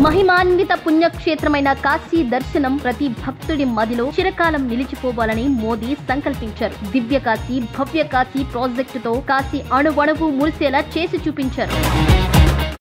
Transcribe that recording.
మహిమాన్విత పుణ్యక్షేత్రమైన కాశీ దర్శనం ప్రతి భక్తుడి మదిలో చిరకాలం నిలిచిపోవాలని మోదీ సంకల్పించారు. దివ్య కాశీ, భవ్య కాశీ ప్రాజెక్టుతో కాశీ అణువణువు మురిసేలా చేసి చూపించారు.